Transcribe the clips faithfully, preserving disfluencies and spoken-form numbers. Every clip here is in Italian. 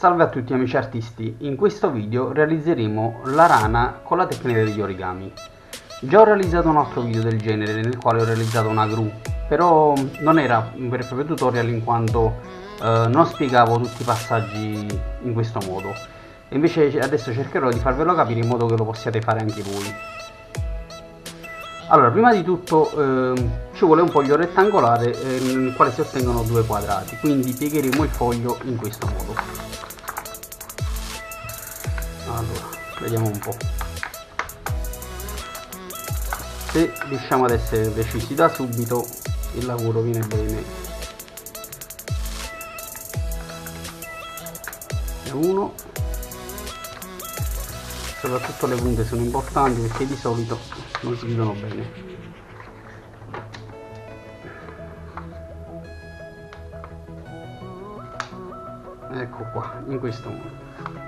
Salve a tutti amici artisti, in questo video realizzeremo la rana con la tecnica degli origami. Già ho realizzato un altro video del genere nel quale ho realizzato una gru, però non era un vero e proprio tutorial in quanto eh, non spiegavo tutti i passaggi in questo modo. E invece adesso cercherò di farvelo capire in modo che lo possiate fare anche voi. Allora, prima di tutto eh, ci vuole un foglio rettangolare eh, nel quale si ottengono due quadrati, quindi piegheremo il foglio in questo modo. Allora, vediamo un po'. Se riusciamo ad essere precisi da subito, il lavoro viene bene. E uno. Soprattutto le punte sono importanti perché di solito non si vedono bene. Ecco qua, in questo modo.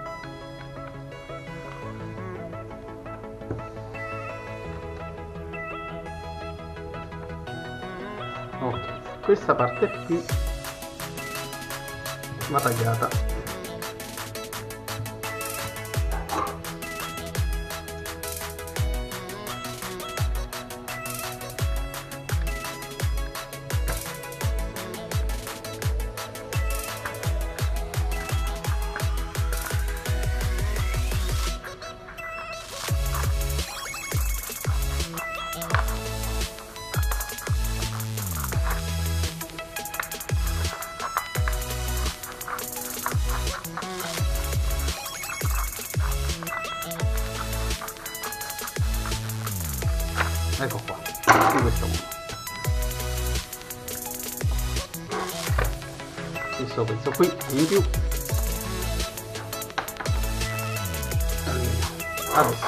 Ok, questa parte qui va tagliata. Ecco qua, in questo modo. Questo pezzo qui in più. Adesso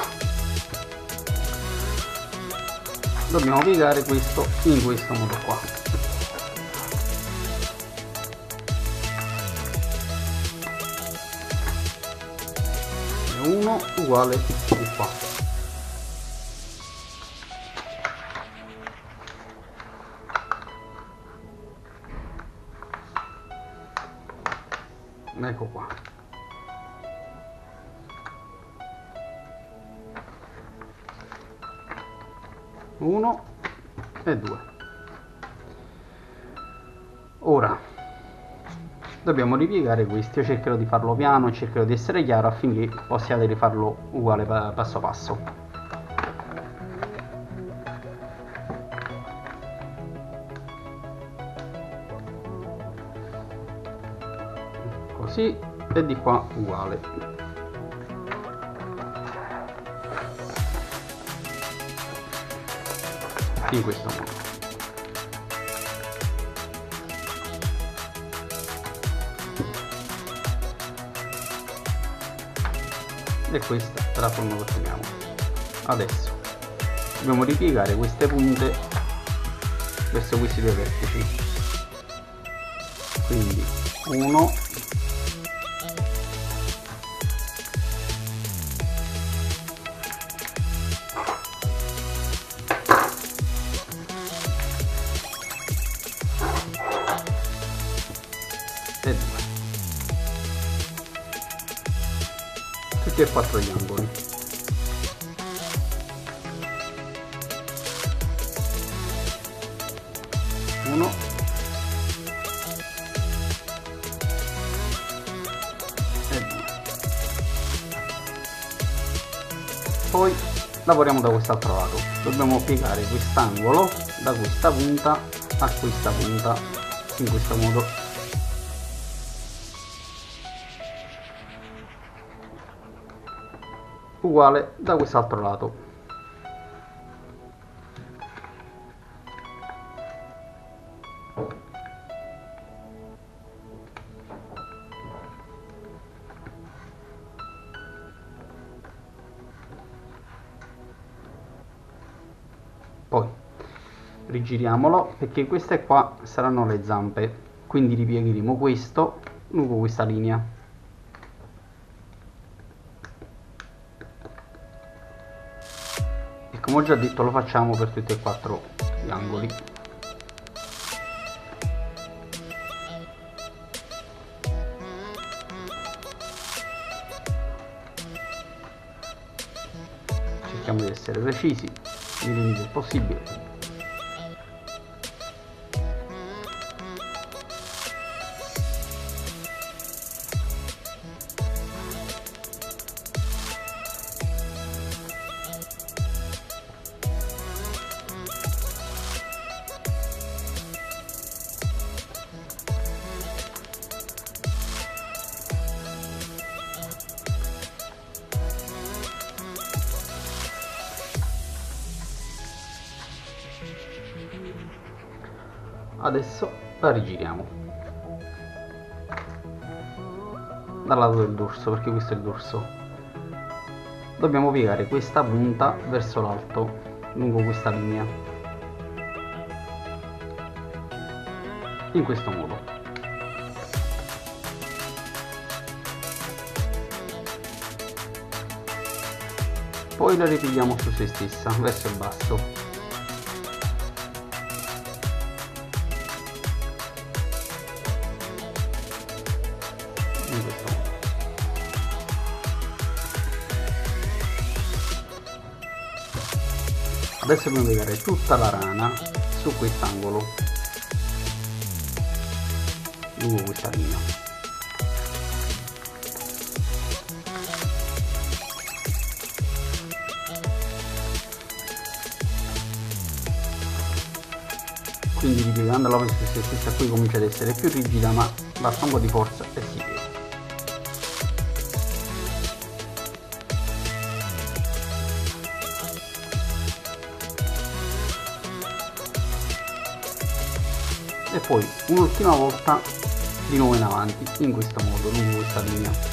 dobbiamo piegare questo in questo modo qua. E uno uguale di qua. Ecco qua. Uno e due. Ora dobbiamo ripiegare questi. Io cercherò di farlo piano, cercherò di essere chiaro affinché possiate rifarlo uguale passo passo. Così, e di qua uguale. In questo modo. E questa è la forma che otteniamo. Adesso dobbiamo ripiegare queste punte verso questi due vertici. Quindi uno e due, tutti e quattro gli angoli. Uno e due. Poi lavoriamo da quest'altro lato. Dobbiamo piegare quest'angolo da questa punta a questa punta in questo modo. Uguale da quest'altro lato. Poi rigiriamolo perché queste qua saranno le zampe, quindi ripiegheremo questo lungo questa linea. Come ho già detto, lo facciamo per tutti e quattro gli angoli. cerchiamo di essere precisi nei limiti del possibile. Adesso la rigiriamo dal lato del dorso, perché questo è il dorso. Dobbiamo piegare questa punta verso l'alto lungo questa linea, in questo modo. Poi la ripieghiamo su se stessa verso il basso. In questo modo. Adesso dobbiamo piegare tutta la rana su quest'angolo lungo questa linea. Quindi ripiegandola verso se stessa, qui comincia ad essere più rigida, ma basta un po' di forza e si piega. E poi un'ultima volta di nuovo in avanti, in questo modo, lungo questa linea.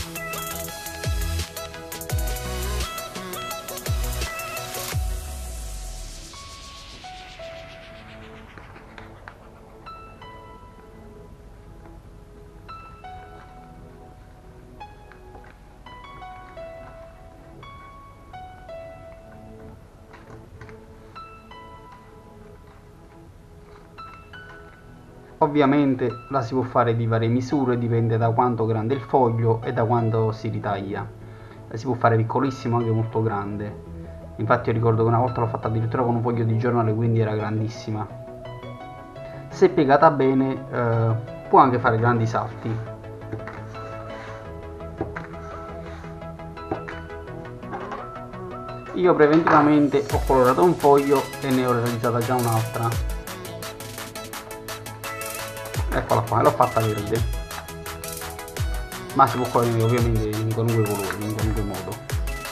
Ovviamente la si può fare di varie misure, dipende da quanto grande è il foglio e da quanto si ritaglia. La si può fare piccolissimo, anche molto grande. Infatti io ricordo che una volta l'ho fatta addirittura con un foglio di giornale, quindi era grandissima. Se piegata bene eh, può anche fare grandi salti. Io preventivamente ho colorato un foglio e ne ho realizzata già un'altra. Eccola qua, l'ho fatta verde, ma si può colorare ovviamente in qualunque colore, in qualunque modo.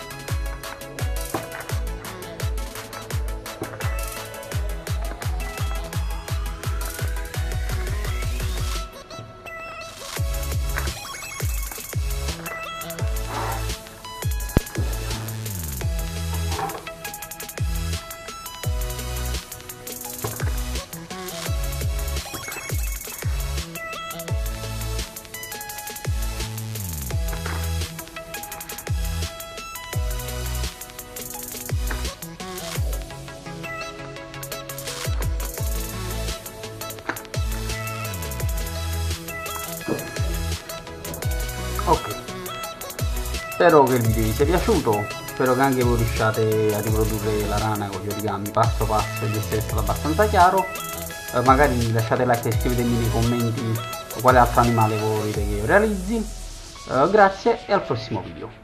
Ok, spero che il video vi sia piaciuto, spero che anche voi riusciate a riprodurre la rana con gli origami passo passo e di essere stato abbastanza chiaro. Eh, magari lasciate like e scrivetemi nei commenti quale altro animale volete che io realizzi. Eh, grazie e al prossimo video.